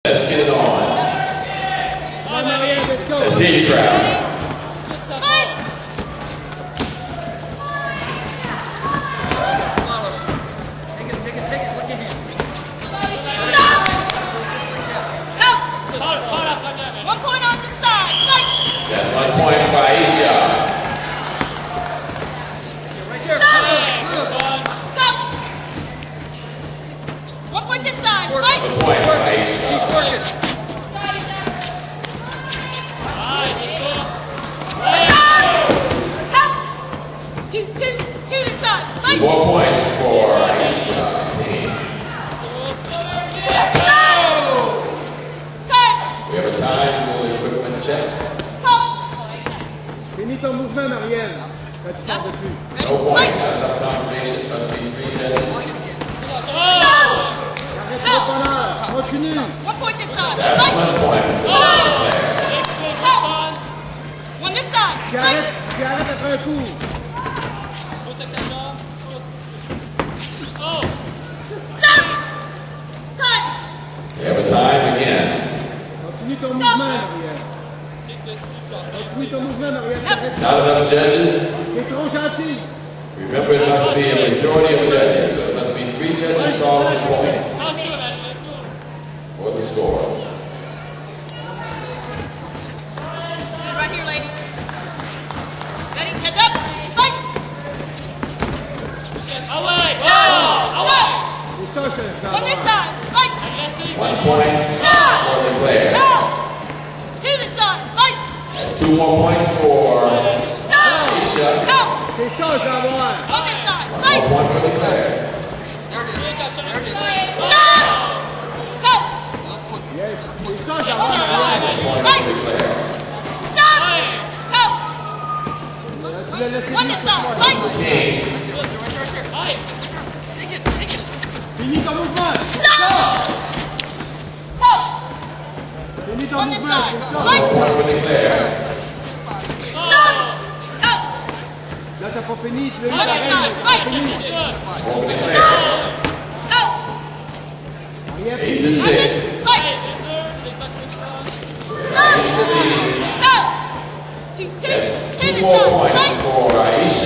Let's get it on. Let's hear you, crowd. That's 1 point for Aisha. One point this side. 1 point for Aisha. Two this side. 2 more points for Aisha. We have a time for equipment check. Finis ton mouvement, Marielle. Quand tu pars dessus. No point. Not enough confirmation. Must be 3 judges. Arrête le bonheur. Continue. 1 point this side. That's 1 point. One this side. Tu arrêtes après un coup. Stop. Time. We have a time again. Continue ton mouvement, Marielle. Continue ton mouvement, Marielle. Not enough judges. T'es trop gentil. Remember, it must be a majority of judges, so it must be 3 judges strong this point for the score. Good, right here, lady. Ready? Heads up. Fight. C'est ça, je te One this side. Fight. 1 point for the player. Two this side. Fight. That's 2 more points for Aisha. Go. C'est ça, je vais avoir. On this side. 1 Fight. more point for the player. Stop. Go. Yes. C'est ça, je vais avoir, Marielle. 1 point for the player. Stop. Go. Tu l'as laissé One this side. Fight. King. Finis ton mouvement. Stop. Go. Finis ton On this mouvement, side. c'est ça. 1 point for the player. Stop. Go. Là, t'as pas fini. Tu l'as On eu this side. pareil. Fight. For the player. Go. Marielle, 8 to finis. 6. Fight. Aisha leading. Go. Two That's this 2 more side. points Fight. for Aisha.